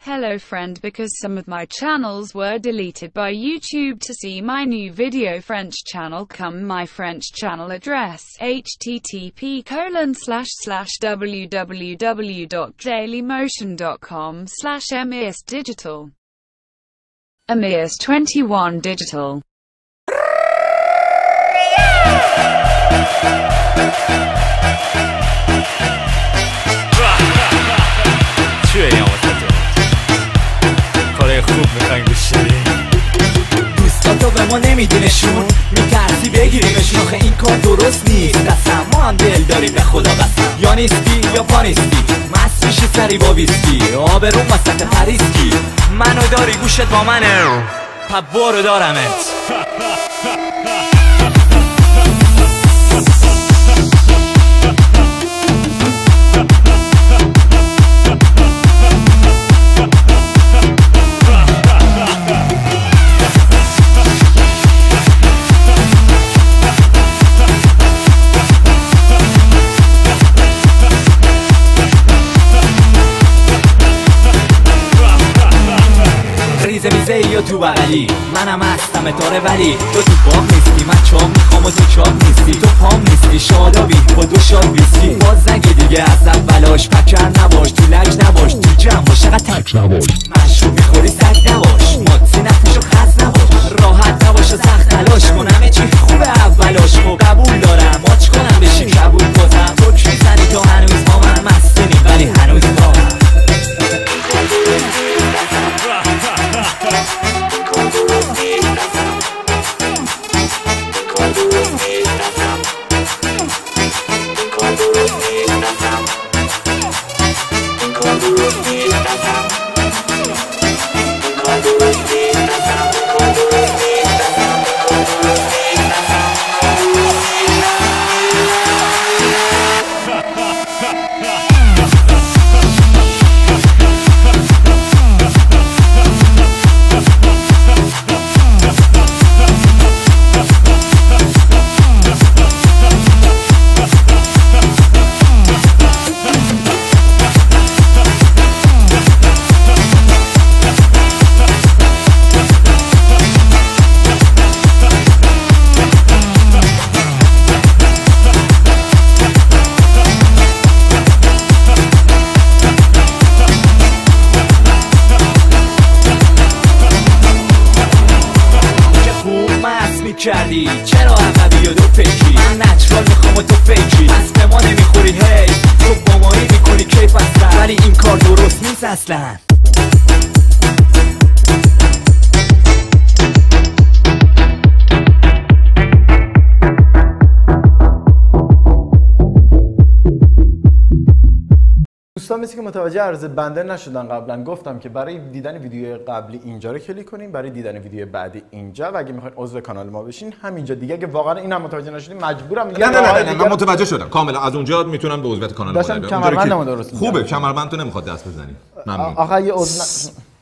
Hello friend, because some of my channels were deleted by YouTube. To see my new video French channel, come my French channel address http://www.dailymotion.com/amiasdigital. Amias21 Digital. کارای خوب میخواین گوش بدین. دوستاتو به ما نمیدی نشون، میترسی بگیریمشون. آخه این کار درست نیست. قسم ما هم دل داریم به خدا قسم. یا نیستی یا پا نیستی، مست میشی سری با ویسکی. آبروم وسط پریسکی، منو داری گوشت با منه، پا برو دارمت. ریزه یا تو بغلی، منم هستم تاره ولی تو بام نیستی. من چام میخوام و تو چام نیستی. تو پام نیستی شادابی با دو شاد ویسکی. باز نگی دیگه از اولاش، پکر نباش تو لج نباش، تو جمع باش چقدر تک نباش. مشروب میخوری سگ نباش، ماتی نفیش و خز نباش. راحت نباش و سخت تلاش کن، همه چی خوبه اولاش. خب قبول دارم ماچ کنم بشی قبول بازم. تو کی زنی تو هنوز با من مستنی ولی هنوز دارم. کردی چرا عقبی و دو پیکی؟ من نچرال میخوام و تو فیکی. پس به ما نمیخوری هی، تو با مایی میکنی کیف اصلا، ولی این کار درست نیست اصلا. دوستان مثل که متوجه عرض بنده نشدن، قبلا گفتم که برای دیدن ویدیو قبلی اینجا رو کلیک کنیم، برای دیدن ویدیو بعدی اینجا، و اگه میخواین عضو کانال ما بشین همینجا دیگه. اگه واقعا اینم متوجه نشدین مجبورم دیگه. نه من متوجه شدم کاملا. از اونجا میتونم به عضویت کانال ما برم. کمربندمو درست خوبه، کمربند تو نمیخواد دست بزنی. ممنون. آخه یه عضو